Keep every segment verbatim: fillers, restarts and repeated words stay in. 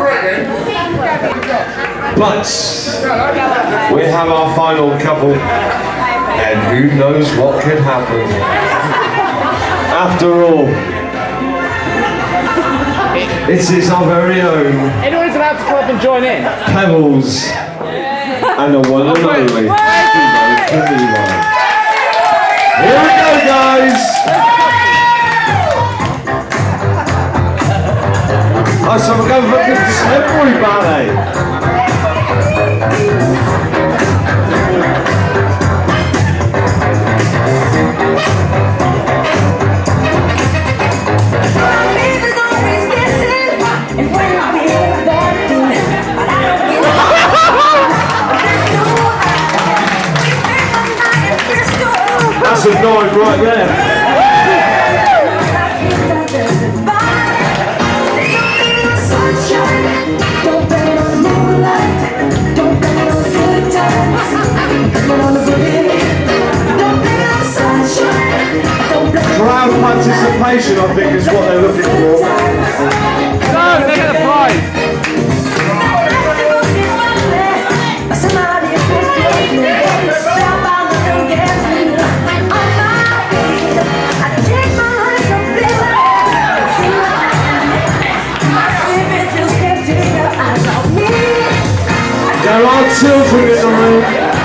But we have our final couple, and who knows what could happen. After all, it is our very own. Anyone's allowed to come up and join in. Pebbles and the one and only Steve-O and Pebbles. Here we go, guys. Oh, so we're going for a contemporary ballet. That's a nod right there. Crowd participation, I think, is what they're looking for. No, they get a prize. There are children in the room.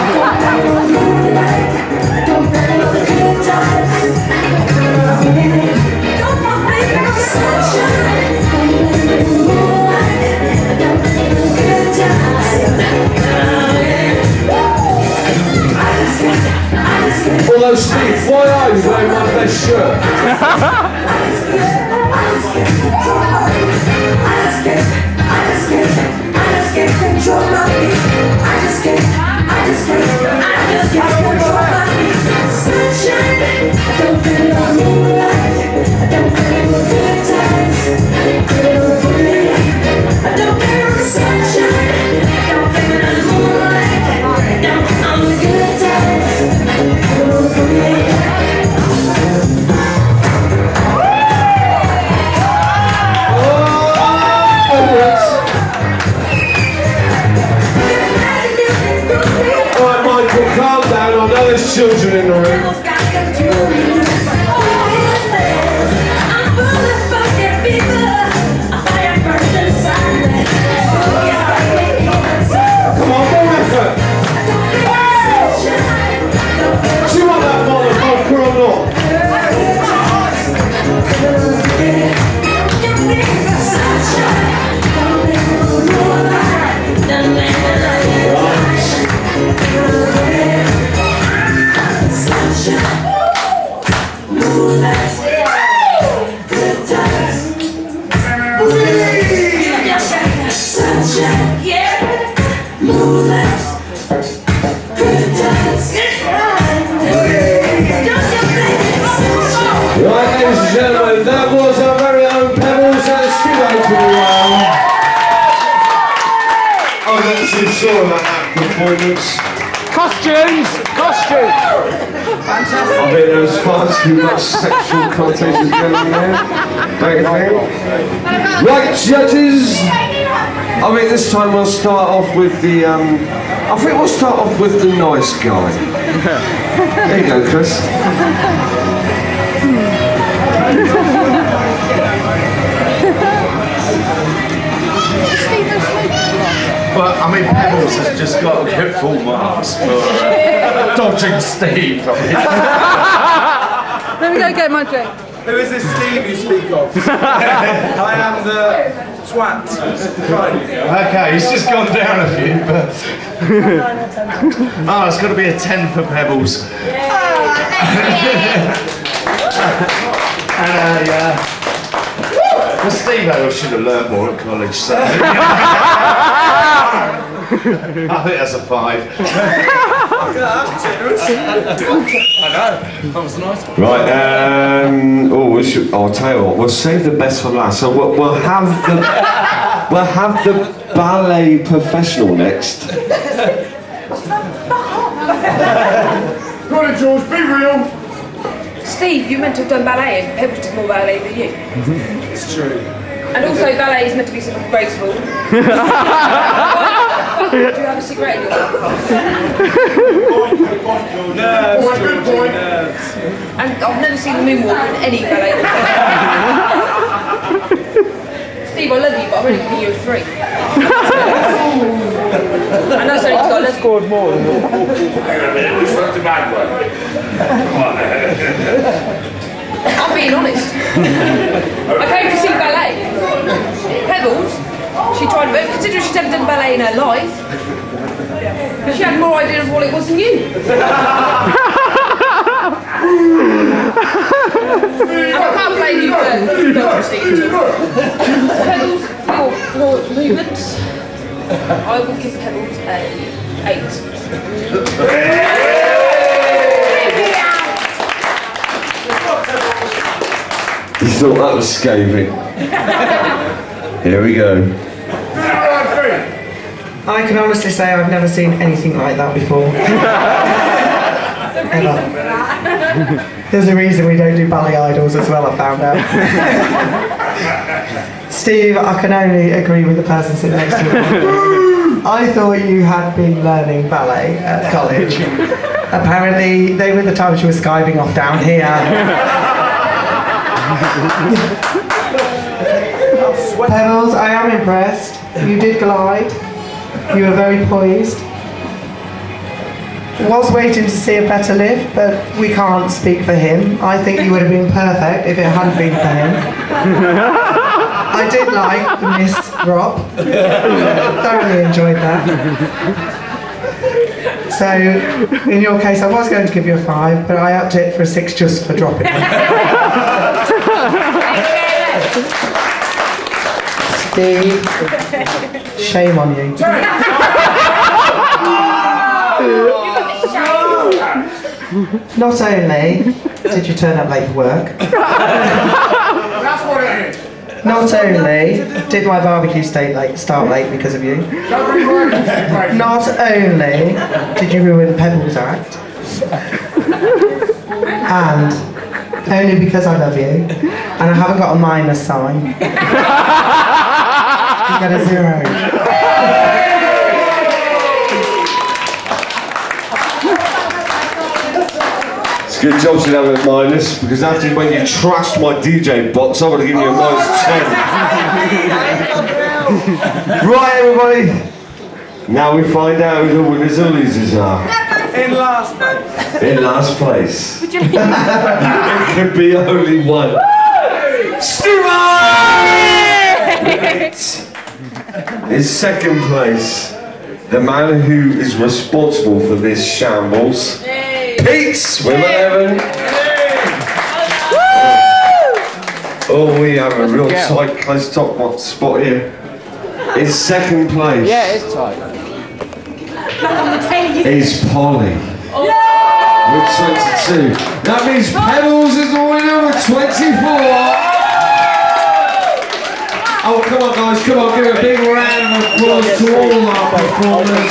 Although, Steve, why are you wearing my best shirt? Control my feet. I just can't, I just can't, I just can't control my feet. Sunshine, I don't feel no moonlight. I don't feel no good times. I don't feel the sunshine. I don't feel no moonlight. I don't feel the good times. Calm down, I know there's children in the room. Come on, more effort. Do you want that bottle of vodka or not? Right, ladies and gentlemen, that was our very own Pebbles and Steve-O to the round. I'm not too sure about that performance. Costumes! Costumes! I Fantastic! think there was far too much sexual connotations going on there, don't you think? Right, judges! I mean, this time we'll start off with the, um, I think we'll start off with the nice guy. There you go, Chris. But I mean, Pebbles has just got to get full marks for dodging Steve. Let me go get my drink. Who is this Steve you speak of? I am the twat. Okay, he's just gone down a few, but oh, it's got to be a ten for Pebbles. And uh, yeah. Well, Steve-O should have learnt more at college, so I think that's a five. I know, that was nice. Right, um, oh, we should, I'll tell you what, we'll save the best for last. So we'll, we'll have the, we'll have the ballet professional next. Go on, George, be real. Steve, you meant to have done ballet and Pebbles did more ballet than you. It's true. And also ballet is meant to be sort of graceful. Do you have a cigarette in your mouth? Nerves, Jorgi, nerves. And I've never seen a moonwalk in any ballet. Steve, I love you, but I'm only giving you a three. And that's only because I love you. Scored more than that. I'm being honest. I came to see ballet. Pebbles, she tried, but considering she's never done ballet in her life, she had more idea of what it was than you. And I can't blame you for not proceeding. Pebbles, your, your movements, I will give Pebbles a eight. You thought that was scathing. Here we go. I can honestly say I've never seen anything like that before. Ever. There's a reason we don't do Ballet Idols as well, I found out. Steve, I can only agree with the person sitting next to you. I thought you had been learning ballet at college. Apparently, they were the times you were skiving off down here. Pebbles, I am impressed. You did glide. You were very poised. Was waiting to see a better lift, but we can't speak for him. I think you would have been perfect if it hadn't been for him. I did like the miss drop. Thoroughly enjoyed that. So, in your case, I was going to give you a five, but I upped it for a six just for dropping it. Steve, shame on you. Not only did you turn up late for work, not only did my barbecue stay late, start late because of you, not only did you ruin Pebbles' act, and only because I love you, and I haven't got a minus sign, you get a zero. Good job to have a minus, because after when you trashed my D J box, I would have given you a minus ten. Right, everybody. Now we find out who the winners and losers are. In last place. In last place. It could be only one. Steve-O! In second place, the man who is responsible for this shambles. Pete's with eleven. Oh, we have a real tight, close top one spot here. In second place. Yeah, it's tight. Is Polly. With twenty-two. That means Pebbles is the winner with twenty-four. Oh, come on, guys, come on, give a big round of applause to all our performers.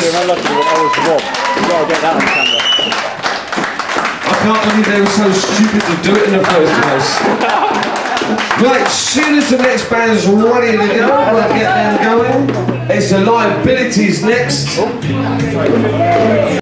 I can't believe they were so stupid to do it in the first place. Right, as soon as the next band's ready to go, we'll get them going. It's the liabilities next.